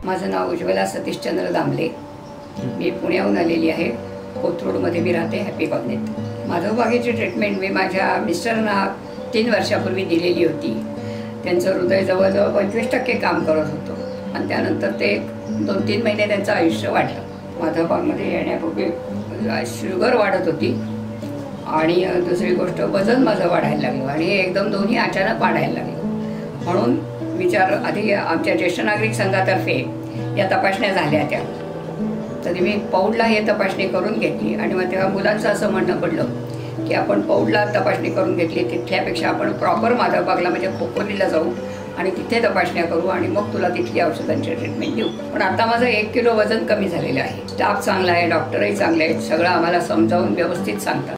माझं नाव उज्ज्वला सतीशचंद्र दामले. मी पुण्याहून आलेली आहे. कोथरूडमध्ये मी राहते, हॅपी कॉलनीत. माधवबागेची ट्रीटमेंट मी माझ्या मिस्टरांना 3 वर्षापूर्वी दिलेली होती. त्यांचं हृदय जवळजवळ 25% काम करत होतं आणि त्यानंतर ते 2-3 महिने त्यांचं आयुष्य वाढलं. माधवबागमध्ये येण्यापूर्वी शुगर वाढत होती आणि दुसरी गोष्ट वजन माझं वाढायला लागलं आणि एकदम दोन्ही अचानक वाढायला लागलं. म्हणून विचार आधी आमच्या ज्येष्ठ नागरिक संघातर्फे या तपासण्या झाल्या त्या. तरी मी पौडला हे तपासणी करून घेतली आणि मग तेव्हा मुलांचं असं म्हणणं पडलं की आपण पौडला तपासणी करून घेतली तिथल्यापेक्षा आपण प्रॉपर माधवबागला म्हणजे खोपोलीला जाऊ आणि तिथे तपासण्या करू आणि मग तुला तिथली औषधांची ट्रीटमेंट देऊ. पण आता माझं 1 किलो वजन कमी झालेलं आहे. स्टाफ चांगला आहे, डॉक्टरही चांगले आहेत, सगळं आम्हाला समजावून व्यवस्थित सांगतात.